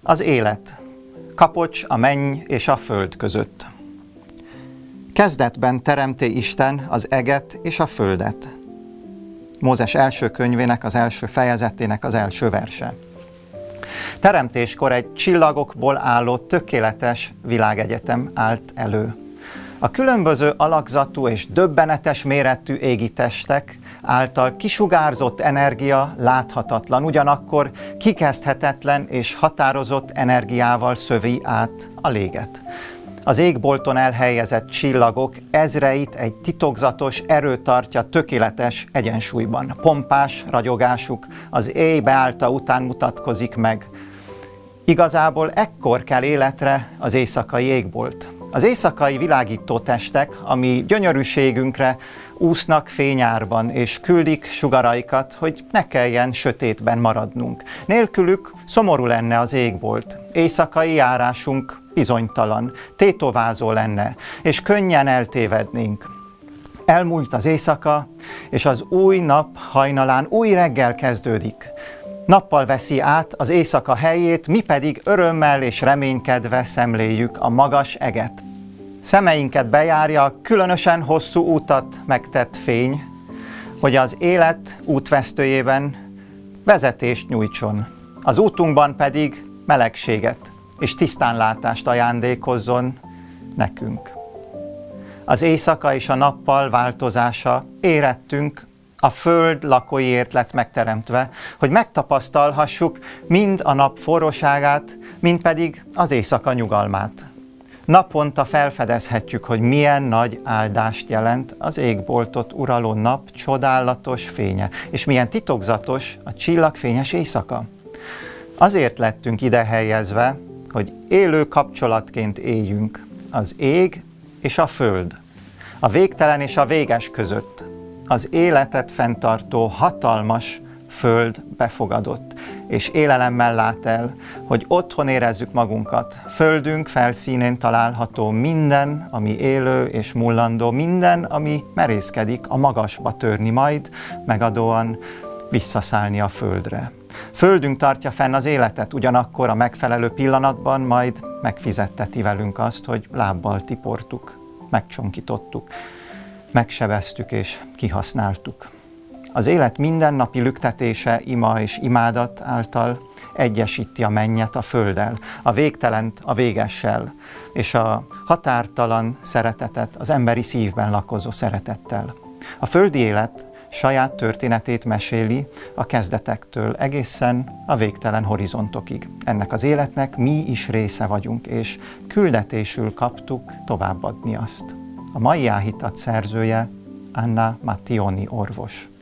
Az élet, kapocs a menny és a föld között. Kezdetben teremté Isten az eget és a földet. Mózes első könyvének az első fejezetének az első verse. Teremtéskor egy csillagokból álló tökéletes világegyetem állt elő. A különböző alakzatú és döbbenetes méretű égi testek által kisugárzott energia láthatatlan, ugyanakkor kikezdhetetlen és határozott energiával szövi át a léget. Az égbolton elhelyezett csillagok ezreit egy titokzatos erő tartja tökéletes egyensúlyban. Pompás ragyogásuk az éj beállta után mutatkozik meg. Igazából ekkor kell életre az éjszakai égbolt. Az éjszakai világító testek, ami gyönyörűségünkre úsznak fényárban, és küldik sugaraikat, hogy ne kelljen sötétben maradnunk. Nélkülük szomorú lenne az égbolt. Éjszakai járásunk bizonytalan, tétovázó lenne, és könnyen eltévednénk. Elmúlt az éjszaka, és az új nap hajnalán új reggel kezdődik. Nappal veszi át az éjszaka helyét, mi pedig örömmel és reménykedve szemléljük a magas eget. Szemeinket bejárja a különösen hosszú utat megtett fény, hogy az élet útvesztőjében vezetést nyújtson, az útunkban pedig melegséget és tisztánlátást ajándékozzon nekünk. Az éjszaka és a nappal változása érettünk, a föld lakóiért lett megteremtve, hogy megtapasztalhassuk mind a nap forróságát, mind pedig az éjszaka nyugalmát. Naponta felfedezhetjük, hogy milyen nagy áldást jelent az égboltot uraló nap csodálatos fénye, és milyen titokzatos a csillagfényes éjszaka. Azért lettünk ide helyezve, hogy élő kapcsolatként éljünk az ég és a föld, a végtelen és a véges között. Az életet fenntartó hatalmas föld befogadott, és élelemmel lát el, hogy otthon érezzük magunkat. Földünk felszínén található minden, ami élő és mullandó, minden, ami merészkedik a magasba törni, majd megadóan visszaszállni a földre. Földünk tartja fenn az életet, ugyanakkor a megfelelő pillanatban majd megfizetteti velünk azt, hogy lábbal tiportuk, megcsonkítottuk, megsebeztük és kihasználtuk. Az élet mindennapi lüktetése, ima és imádat által egyesíti a mennyet a földdel, a végtelent a végessel, és a határtalan szeretetet az emberi szívben lakozó szeretettel. A földi élet saját történetét meséli a kezdetektől egészen a végtelen horizontokig. Ennek az életnek mi is része vagyunk, és küldetésül kaptuk továbbadni azt. A mai áhítat szerzője Anna Mattioni orvos.